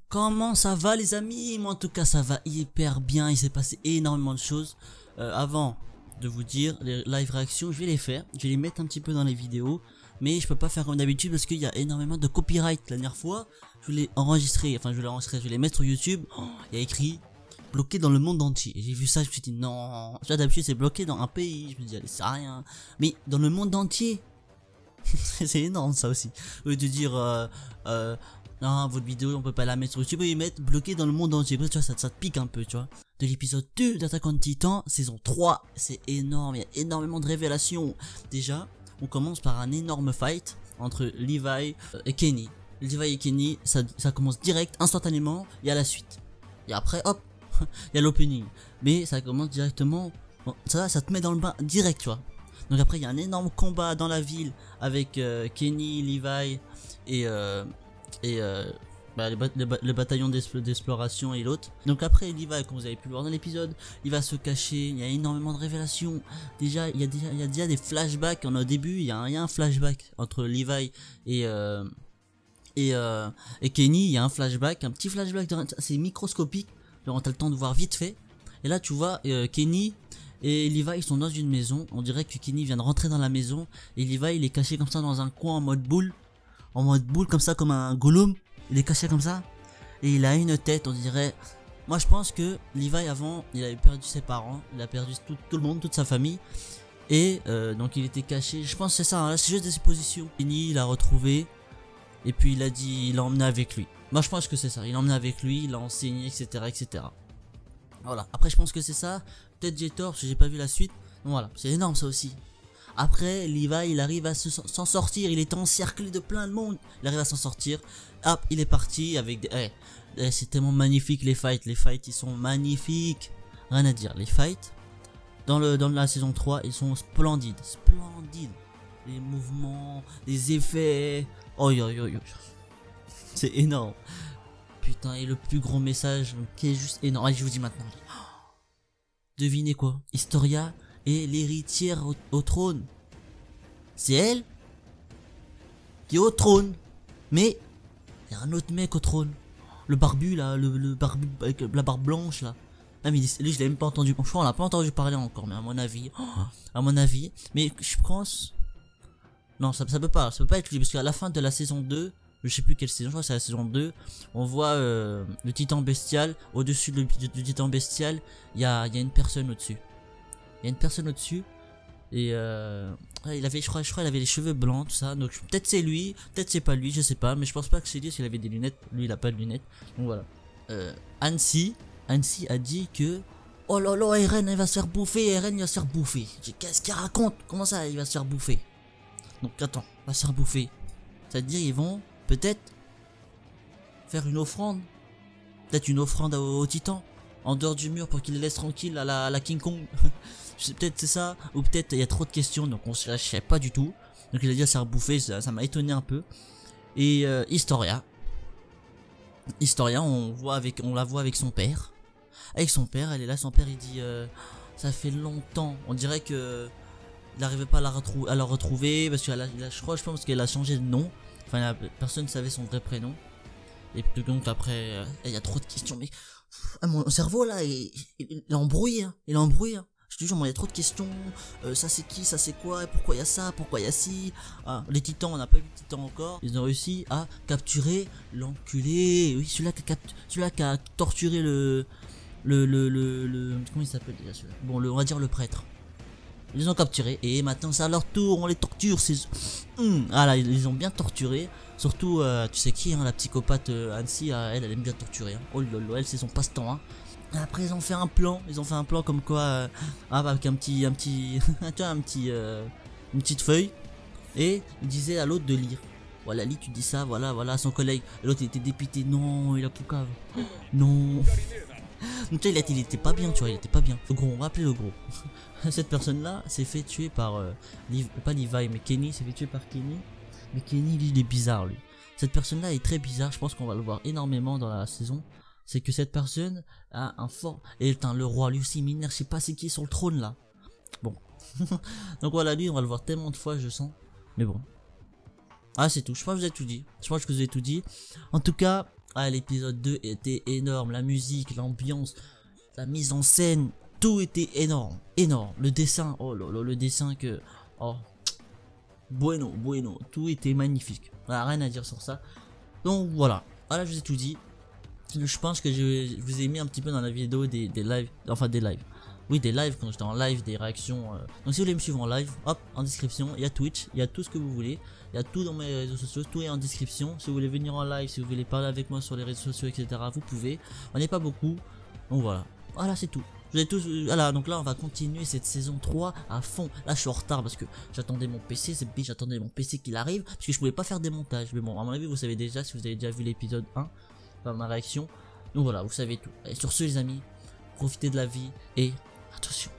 Comment ça va les amis? Moi en tout cas ça va hyper bien, il s'est passé énormément de choses. Avant de vous dire, les live réactions je vais les faire, je vais les mettre un petit peu dans les vidéos. Mais je peux pas faire comme d'habitude parce qu'il y a énormément de copyright. La dernière fois je voulais enregistrer, enfin je vais les mettre sur YouTube. Il y a écrit bloqué dans le monde entier. Et j'ai vu ça, je me suis dit non. Tu vois, d'habitude c'est bloqué dans un pays, je me dis allez c'est rien. Mais dans le monde entier, c'est énorme ça aussi. Au lieu de dire non, votre vidéo on peut pas la mettre sur YouTube, ils mettent bloqué dans le monde entier. Après, tu vois, ça te pique un peu, tu vois. De l'épisode 2 d'Attack on Titan, saison 3, c'est énorme, il y a énormément de révélations. Déjà, on commence par un énorme fight entre Levi et Kenny. Levi et Kenny, ça commence direct, instantanément, il y a la suite. Et après, hop, il y a l'opening. Mais ça commence directement, bon, ça te met dans le bain direct, tu vois. Donc après, il y a un énorme combat dans la ville avec Kenny, Levi et le bataillon d'exploration et l'autre. Donc après Levi, comme vous avez pu le voir dans l'épisode, il va se cacher, il y a énormément de révélations. Déjà il y a déjà des flashbacks. Au début il y a un flashback entre Levi et Kenny. Il y a un flashback, un petit flashback, c'est microscopique, genre t'as le temps de voir vite fait. Et là tu vois Kenny et Levi ils sont dans une maison. On dirait que Kenny vient de rentrer dans la maison et Levi il est caché comme ça dans un coin en mode boule. En mode boule comme ça, comme un Gollum. Il est caché comme ça. Et il a une tête, on dirait. Moi je pense que Levi avant, il avait perdu ses parents. Il a perdu tout le monde, toute sa famille. Et donc il était caché. Je pense que c'est ça, hein, c'est juste des suppositions. Kenny il l'a retrouvé. Et puis il a dit, il l'a emmené avec lui. Moi je pense que c'est ça, il l'a emmené avec lui, il l'a enseigné, etc. etc. Voilà, après je pense que c'est ça. Peut-être j'ai tort parce que j'ai pas vu la suite. Donc voilà, c'est énorme ça aussi. Après, Levi, il arrive à s'en sortir. Il est encerclé de plein de monde. Il arrive à s'en sortir. Hop, il est parti avec des... c'est tellement magnifique les fights. Les fights, ils sont magnifiques. Rien à dire. Les fights, dans la saison 3, ils sont splendides. Splendides. Les mouvements, les effets. Oh, c'est énorme. Putain, et le plus gros message qui est juste énorme. Allez, je vous dis maintenant. Devinez quoi? Historia et l'héritière au trône. C'est elle qui est au trône. Mais il y a un autre mec au trône. Le barbu là, le barbu avec la barbe blanche là. Ah mais lui je l'ai même pas entendu. Je crois on l'a pas entendu parler encore, mais à mon avis. Mais je pense. Non, ça peut pas être lui. Parce qu'à la fin de la saison 2, je sais plus quelle saison, je crois que c'est la saison 2, on voit le titan bestial. Au-dessus du titan bestial, il y a une personne au-dessus. Il y a une personne au-dessus. Et il avait, je crois il avait les cheveux blancs, tout ça. Donc peut-être c'est lui, peut-être c'est pas lui, je sais pas. Mais je pense pas que c'est lui, parce qu'il avait des lunettes. Lui il a pas de lunettes. Donc voilà. Annecy a dit que oh là là, Eren il va se faire bouffer, Eren il va se faire bouffer. Qu'est-ce qu'il raconte? Comment ça il va se faire bouffer? Donc attends, il va se faire bouffer. C'est-à-dire ils vont peut-être faire une offrande. Peut-être une offrande au titan. En dehors du mur pour qu'il les laisse tranquille à la King Kong. Peut-être c'est ça. Ou peut-être il y a trop de questions donc on se lâchait pas du tout. Donc il a dit à se faire bouffer, ça m'a étonné un peu. Et Historia, on la voit avec son père. Avec son père, elle est là, son père il dit ça fait longtemps. On dirait que il n'arrivait pas à la retrouver parce qu'elle je pense qu'elle a changé de nom. Enfin personne ne savait son vrai prénom. Et puis donc après il y a trop de questions. Mais mon cerveau là il embrouille, hein. Il embrouille, hein. Je te jure, il y a trop de questions. Ça c'est qui, ça c'est quoi, pourquoi il y a ça, pourquoi il y a ci. Les titans, on n'a pas vu de titans encore. Ils ont réussi à capturer l'enculé. Oui, celui-là qui a torturé le comment il s'appelle déjà celui-là? Bon, on va dire le prêtre. Ils les ont capturés et maintenant c'est à leur tour, on les torture. Ah là, ils les ont bien torturés. Surtout, tu sais qui, hein, la psychopathe Annecy, elle aime bien torturer. Hein. Oh lolo, elle c'est son passe-temps. Hein. Après ils ont fait un plan, comme quoi, avec un petit, tu vois, une petite feuille. Et il disait à l'autre de lire. Voilà, lis, tu dis ça, voilà, à son collègue. L'autre il était dépité, non, il a tout cave. Non. Donc il était pas bien, tu vois, il était pas bien. Le gros, on va appeler le gros. Cette personne là s'est fait tuer par pas Levi mais Kenny, s'est fait tuer par Kenny. Mais Kenny lui, il est bizarre lui. Cette personne là est très bizarre, je pense qu'on va le voir énormément dans la saison. C'est que cette personne a un fort... Et le roi lui aussi mineur, je sais pas c'est qui est sur le trône là. Bon. Donc voilà, lui on va le voir tellement de fois je sens. Mais bon. Ah c'est tout, je pense que vous avez tout dit. En tout cas, Ah, l'épisode 2 était énorme, la musique, l'ambiance, la mise en scène, tout était énorme, énorme. Le dessin, oh là là, le dessin que... Oh, bueno, tout était magnifique. Voilà, rien à dire sur ça. Donc voilà, voilà, je vous ai tout dit. Je pense que je vous ai mis un petit peu dans la vidéo des lives, enfin des lives. Oui, des lives quand j'étais en live, des réactions. Donc si vous voulez me suivre en live, hop, en description, il y a Twitch, il y a tout ce que vous voulez. Il y a tout dans mes réseaux sociaux, tout est en description. Si vous voulez venir en live, si vous voulez parler avec moi sur les réseaux sociaux, etc., vous pouvez. On n'est pas beaucoup, donc voilà. Voilà, c'est tout. Vous avez tous, voilà, donc là on va continuer cette saison 3 à fond. Là je suis en retard parce que j'attendais mon PC, c'est bitch, j'attendais mon PC qu'il arrive parce que je pouvais pas faire des montages. Mais bon, à mon avis, vous savez déjà si vous avez déjà vu l'épisode 1, enfin, ma réaction. Donc voilà, vous savez tout. Et sur ce les amis, profitez de la vie et attention.